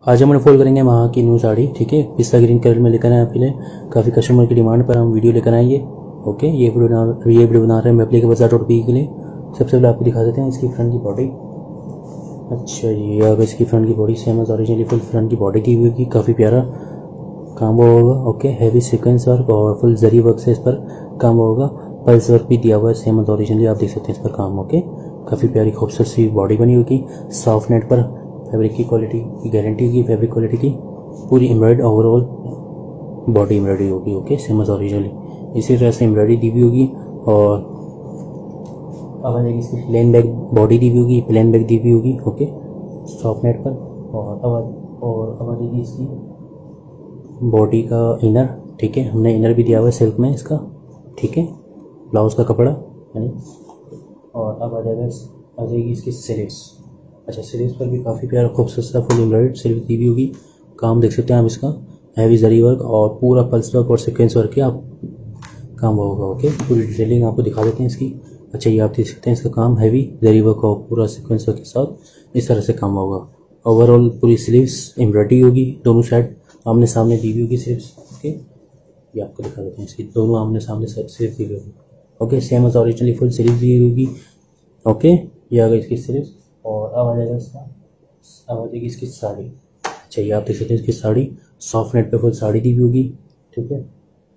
आज हम अनफोल्ड करेंगे वहाँ की न्यू साड़ी। ठीक है, पिस्ता ग्रीन कलर में लेकर आए आपके लिए। काफ़ी कस्टमर की डिमांड पर हम वीडियो लेकर आएंगे। ओके, ये वीडियो बना रहे हैं मेपली के बाजार .py के लिए। सबसे पहले आपको दिखा देते हैं इसकी फ्रंट की बॉडी। अच्छा जी, अब इसकी फ्रंट की body same as originally full front की बॉडी दी हुई होगी। काफ़ी प्यारा काम हुआ होगा। ओके, हैवी सीक्वेंस वर्क और फुल जरी वर्क से इस पर काम होगा। पल्स वर्क भी दिया हुआ है सेम एज ओरिजिनली, आप देख सकते हैं इस पर काम। ओके, काफ़ी प्यारी खूबसूरत सी बॉडी बनी होगी। सॉफ्ट नेट पर फैब्रिक की क्वालिटी की गारंटी होगी। फैब्रिक क्वालिटी की पूरी एम्ब्रॉयड ओवरऑल बॉडी एम्ब्रॉयडरी होगी। ओके, सेम एज ओरिजिनली इसी तरह से एम्ब्रॉयडरी दी हुई होगी। और अब आएगी इसकी प्लेन बैक बॉडी दी हुई होगी, प्लेन बैक दी हुई होगी। ओके, सॉफ्ट नेट पर। और अब आएगी इसकी बॉडी का इनर। ठीक है, हमने इनर भी दिया हुआ है सिल्क में इसका। ठीक है, ब्लाउज का कपड़ा यानी। और अब आ जाएगी इसकी स्लीव्स। अच्छा, स्लीव्स पर भी काफ़ी प्यारा खूबसूरत सा फुल एम्ब्रॉयडर्ड स्लीव दी हुई होगी। काम देख सकते हैं आप इसका, हैवी जरी वर्क और पूरा पल्स वर्क और सीक्वेंस वर्क का आप काम होगा। ओके, पूरी डिटेलिंग आपको दिखा देते हैं इसकी। अच्छा, ये आप देख सकते हैं इसका काम हैवी जरी वर्क और पूरा सीक्वेंस वर्क के साथ इस तरह से काम होगा। ओवरऑल पूरी स्लीव्स एम्ब्रॉयडरी होगी, दोनों साइड आमने सामने दी हुई होगी स्लीव्स। ओके, ये आपको दिखा देते हैं इसकी दोनों आमने सामने स्लीव दी हुई होगी। Okay, same as originally full sleeve दी होगी। ओके, ये आ गई इसकी स्लीव्स। और अब आ जाएगा इसका, अब आ जाएगी इसकी साड़ी। अच्छा, ये आप देख सकते हैं इसकी साड़ी सॉफ्ट नेट पे फुल साड़ी दी हुई होगी। ठीक है,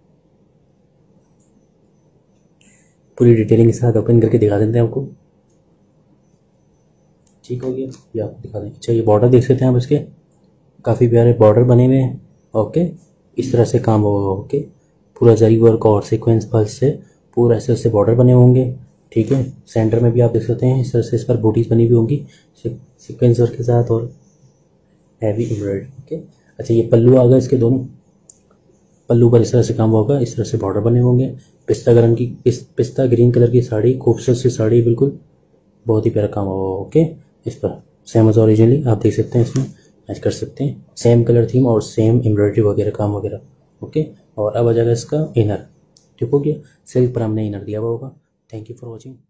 पूरी डिटेलिंग के साथ ओपन करके दिखा देते हैं आपको। ठीक हो गया, ये आपको दिखा दें। अच्छा, ये बॉर्डर देख सकते हैं आप इसके, काफ़ी प्यारे बॉर्डर बने हुए हैं। ओके, इस तरह से काम होगा। ओके, पूरा जरी वर्क और सीक्वेंस पल्स से पूरा ऐसे ऐसे बॉर्डर बने होंगे। ठीक है, सेंटर में भी आप देख सकते हैं इस तरह से इस पर बूटीज बनी हुई होंगी सीक्वेंस वर्क के साथ और हैवी एम्ब्रॉयडरी। ओके, अच्छा, ये पल्लू आ गया इसके दोनों। पल्लू पर इस तरह से काम होगा, इस तरह से बॉर्डर बने होंगे। पिस्ता ग्रीन कलर की साड़ी, खूबसूरत सी साड़ी, बिल्कुल बहुत ही प्यारा काम होगा। ओके, इस पर सेम एज ओरिजिनली आप देख सकते हैं, इसमें मैच कर सकते हैं। सेम कलर थीम और सेम एम्ब्रॉयडरी वगैरह काम वगैरह। ओके, और अब आ जाएगा इसका इनर। ठीक हो गया, सिल्क पर हमने इनर दिया हुआ होगा। Thank you for watching.